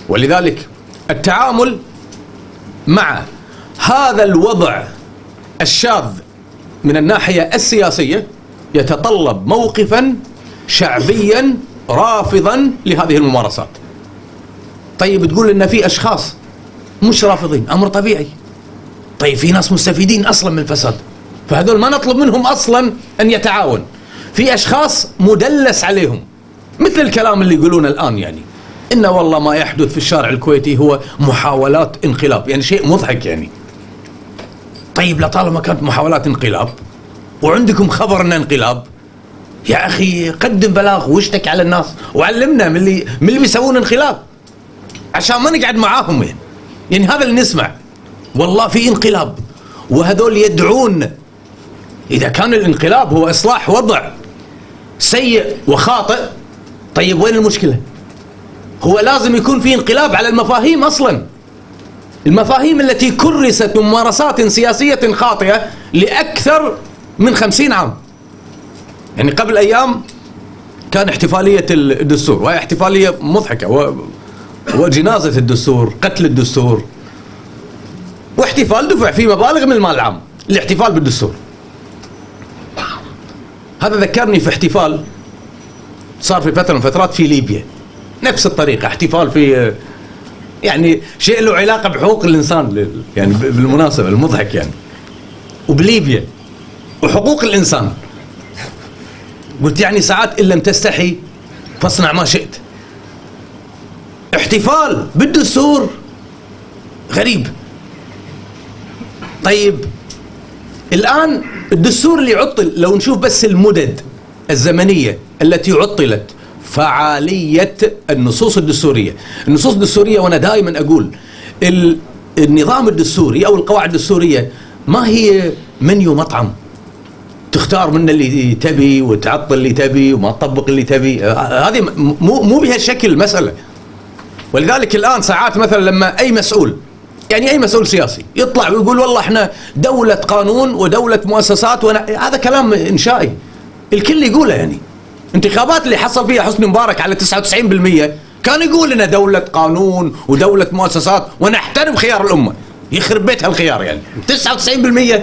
ولذلك التعامل مع هذا الوضع الشاذ من الناحية السياسية يتطلب موقفا شعبيا رافضا لهذه الممارسات. طيب تقول إن في أشخاص مش رافضين، أمر طبيعي. طيب في ناس مستفيدين أصلا من الفساد، فهذول ما نطلب منهم أصلا أن يتعاون. في أشخاص مدلس عليهم، مثل الكلام اللي يقولونه الآن، يعني إن والله ما يحدث في الشارع الكويتي هو محاولات انقلاب، يعني شيء مضحك يعني. طيب لطالما كانت محاولات انقلاب وعندكم خبر أنه انقلاب، يا أخي قدم بلاغ واشتك على الناس وعلمنا من اللي بيسوون انقلاب عشان ما نقعد معاهم. يعني هذا اللي نسمع، والله في انقلاب وهذول يدعون. إذا كان الانقلاب هو إصلاح وضع سيء وخاطئ، طيب وين المشكلة؟ هو لازم يكون في انقلاب على المفاهيم أصلا، المفاهيم التي كرست ممارسات سياسية خاطئة لأكثر من 50 عام. يعني قبل أيام كان احتفالية الدستور، وهي احتفالية مضحكة، وجنازة الدستور، قتل الدستور، واحتفال دفع فيه مبالغ من المال العام الاحتفال بالدستور. هذا ذكرني في احتفال صار في فترة من فترات في ليبيا، نفس الطريقة، احتفال في يعني شيء له علاقة بحقوق الإنسان، يعني بالمناسبة المضحك يعني، وبليبيا وحقوق الإنسان. قلت يعني ساعات إن لم تستحي فاصنع ما شئت. احتفال بالدستور غريب. طيب الآن الدستور اللي عطل، لو نشوف بس المدد الزمنية التي عطلت فعالية النصوص الدستورية. النصوص الدستورية، وأنا دائما أقول النظام الدستوري أو القواعد الدستورية ما هي منيو مطعم تختار منه اللي تبي وتعطل اللي تبي وما تطبق اللي تبي. هذه مو بهالشكل مسألة. ولذلك الآن ساعات مثلا لما أي مسؤول، يعني أي مسؤول سياسي يطلع ويقول والله احنا دولة قانون ودولة مؤسسات، هذا كلام إنشائي الكل يقوله. يعني انتخابات اللي حصل فيها حسني مبارك على 99% كان يقول لنا دولة قانون ودولة مؤسسات ونحترم خيار الأمة. يخرب بيت هالخيار يعني 99%.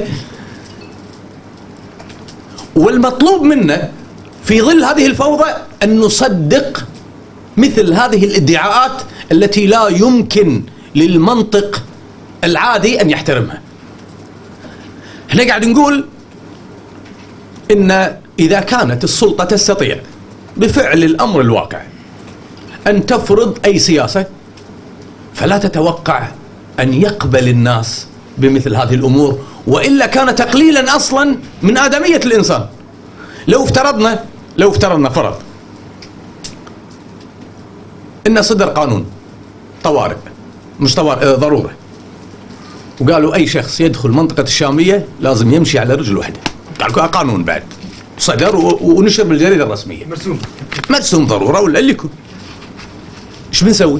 والمطلوب منا في ظل هذه الفوضى أن نصدق مثل هذه الادعاءات التي لا يمكن للمنطق العادي أن يحترمها. احنا قاعد نقول إن إذا كانت السلطة تستطيع بفعل الأمر الواقع أن تفرض أي سياسة، فلا تتوقع أن يقبل الناس بمثل هذه الأمور، وإلا كان تقليلا أصلا من آدمية الإنسان. لو افترضنا فرض إن صدر قانون طوارئ، مش طوارئ، ضرورة، وقالوا أي شخص يدخل منطقة الشامية لازم يمشي على رجل واحدة، قالوا قانون بعد صدر ونشر بالجريدة الرسمية، مرسوم ضرورة ولا اللي يكون، ايش بنسوي؟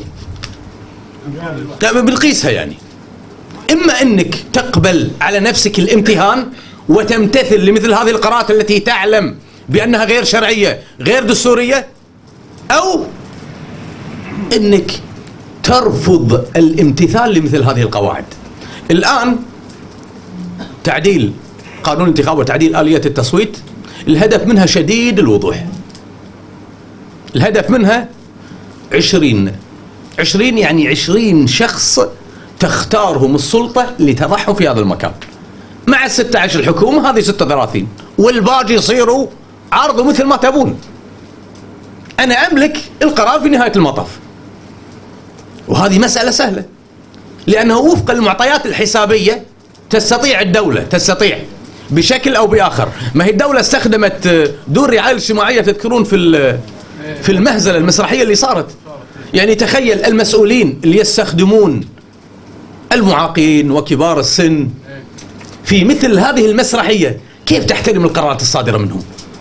بنقيسها. يعني إما أنك تقبل على نفسك الامتهان وتمتثل لمثل هذه القرارات التي تعلم بأنها غير شرعية غير دستورية، أو أنك ترفض الامتثال لمثل هذه القواعد. الآن تعديل قانون الانتخاب وتعديل آلية التصويت الهدف منها شديد الوضوح. الهدف منها 20 يعني 20 شخص تختارهم السلطة لتضعهم في هذا المكان، مع 16 الحكومة، هذه 36، والباقي يصيروا عرضوا مثل ما تبون. أنا أملك القرار في نهاية المطاف. وهذه مسألة سهلة، لأنه وفق المعطيات الحسابية تستطيع الدولة بشكل أو بآخر. ما هي الدولة استخدمت دور الرعاية الاجتماعية، تذكرون في المهزلة المسرحية اللي صارت. يعني تخيل المسؤولين اللي يستخدمون المعاقين وكبار السن في مثل هذه المسرحية، كيف تحترم القرارات الصادرة منهم؟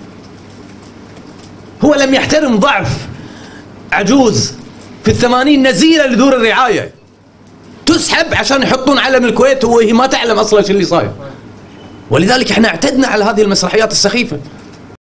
هو لم يحترم ضعف عجوز في 80 نزيلة لدور الرعاية تسحب عشان يحطون علم الكويت وهي ما تعلم أصلا شو اللي صاير. ولذلك احنا اعتدنا على هذه المسرحيات السخيفة.